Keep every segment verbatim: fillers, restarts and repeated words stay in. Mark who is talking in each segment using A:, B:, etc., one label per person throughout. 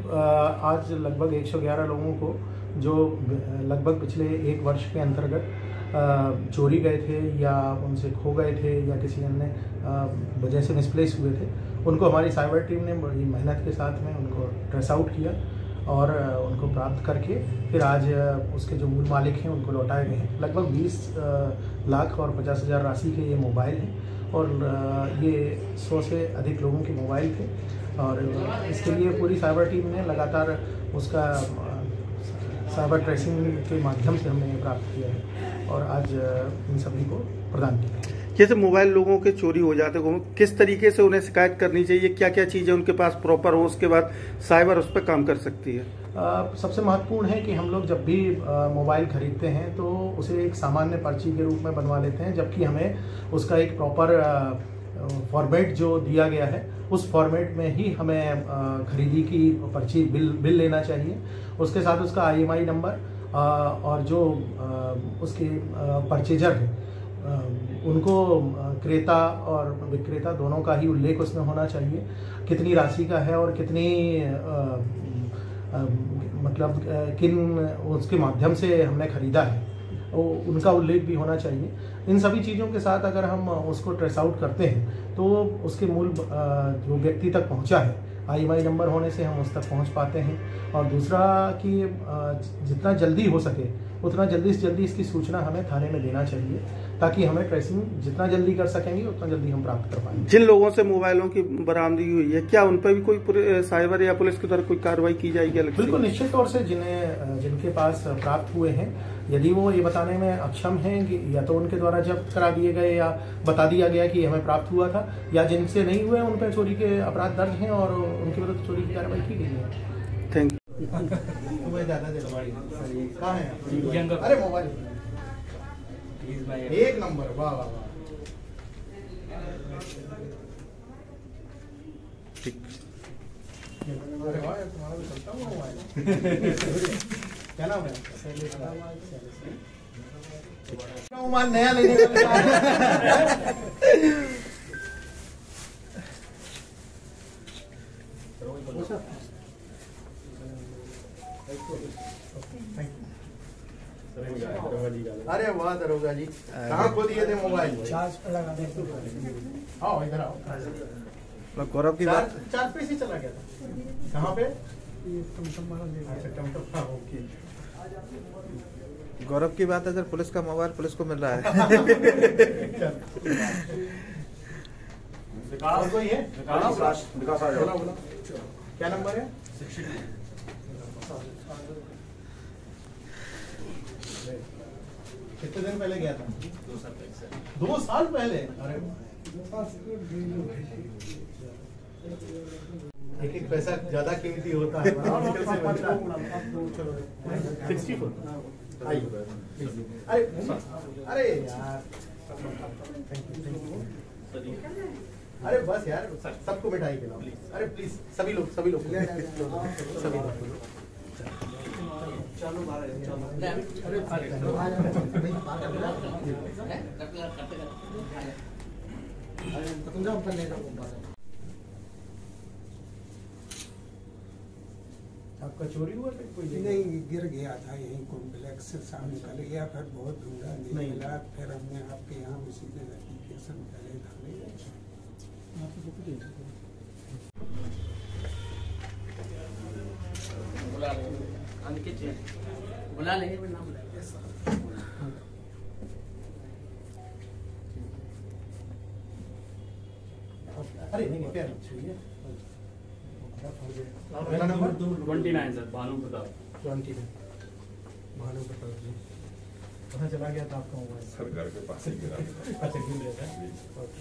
A: आज लगभग एक सौ ग्यारह लोगों को जो लगभग पिछले एक वर्ष के अंतर्गत चोरी गए थे या उनसे खो गए थे या किसी अन्य वजह से मिसप्लेस हुए थे, उनको हमारी साइबर टीम ने बड़ी मेहनत के साथ में उनको ट्रेस आउट किया और उनको प्राप्त करके फिर आज उसके जो मूल मालिक हैं उनको लौटाए गए हैं। लगभग बीस लाख और पचास हज़ार राशि के ये मोबाइल हैं और ये सौ से अधिक लोगों के मोबाइल थे और इसके लिए पूरी साइबर टीम ने लगातार उसका साइबर ट्रेसिंग के माध्यम से हमने प्राप्त किया है और आज इन सभी को प्रदान किया।
B: जैसे मोबाइल लोगों के चोरी हो जाते हैं, किस तरीके से उन्हें शिकायत करनी चाहिए, क्या क्या चीज़ें उनके पास प्रॉपर हो, उसके बाद साइबर उस पर काम कर सकती है?
A: आ, सबसे महत्वपूर्ण है कि हम लोग जब भी मोबाइल खरीदते हैं तो उसे एक सामान्य पर्ची के रूप में बनवा लेते हैं, जबकि हमें उसका एक प्रॉपर फॉर्मेट जो दिया गया है उस फॉर्मेट में ही हमें खरीदी की पर्ची बिल बिल लेना चाहिए। उसके साथ उसका आई एम आई नंबर और जो उसके परचेजर है उनको क्रेता और विक्रेता दोनों का ही उल्लेख उसमें होना चाहिए। कितनी राशि का है और कितनी आ, आ, मतलब किन उसके माध्यम से हमने खरीदा है उनका उल्लेख भी होना चाहिए। इन सभी चीज़ों के साथ अगर हम उसको ट्रेस आउट करते हैं तो उसके मूल जो व्यक्ति तक पहुंचा है आई एम आई नंबर होने से हम उस तक पहुंच पाते हैं। और दूसरा कि जितना जल्दी हो सके उतना जल्दी से जल्दी इसकी सूचना हमें थाने में देना चाहिए ताकि हमें ट्रेसिंग जितना जल्दी कर सकेंगे उतना जल्दी हम प्राप्त कर पाएंगे।
B: जिन लोगों से मोबाइलों की बरामदगी हुई है, क्या उन पर भी कोई साइबर या पुलिस की तरफ कोई कार्रवाई की जाएगी?
A: बिल्कुल निश्चित तौर से जिन्हें जिनके पास प्राप्त हुए हैं यदि वो ये बताने में अक्षम हैं कि या तो उनके द्वारा जब्त करा दिए गए या बता दिया गया कि हमें प्राप्त हुआ था, या जिनसे नहीं हुए उन पर चोरी के अपराध दर्ज हैं और उनके विरुद्ध चोरी की कार्रवाई की गई है।
B: Thank you.
A: अरे मोबाइल एक नंबर, वाह वाह वाह,
B: ठीक।
A: अरे वाह तुम्हारा भी चलता हुआ मोबाइल क्या नाम है? मोबाइल नया लेने का अरे वाह दरोगा जी, कहाँ खो दिए थे मोबाइल? आओ इधर आओ।
B: गौरव की बात
A: चार पे ही चला गया था। कहाँ पे? अच्छा टमटम। ओके।
B: गौरव की बात है सर, पुलिस का मोबाइल पुलिस को मिल रहा है।
A: और कोई है? क्या नंबर है? कितने दिन पहले गया था? दो साल पहले। दो साल पहले? अरे एक एक पैसा ज्यादा कीमती होता है। अरे अरे यार, अरे बस यार सबको मिठाई खिलाओ। अरे प्लीज सभी लोग सभी लोग सभी लोग आपका चोरी हुआ था? कोई
C: नहीं, गिर गया था यहीं कॉम्प्लेक्स से, सामने निकल गया, फिर बहुत ढूंढा नहीं मिला, फिर हमने आपके यहाँ भी सीधे एप्लीकेशन करे थाने
D: बुला लेंगे नाम।
A: अरे नहीं नहीं प्यार छुइए।
E: मेरा नंबर twenty nine sir, Bhanu Pratap.
A: Twenty nine Bhanu Pratap ji. कहाँ चला गया था आपका मोबाइल?
F: सर घर के पास ही गिरा।
A: अच्छा गिर गया था। ओके।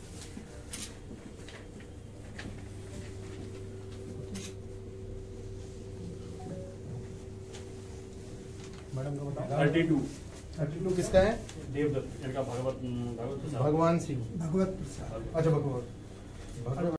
A: मैडम का बताओ।
E: थर्टी टू
A: थर्टी टू किसका है?
E: देवदत्त, इनका भगवत भगवत
A: भगवान सिंह।
C: भगवत प्रसाद।
A: अच्छा भगवत।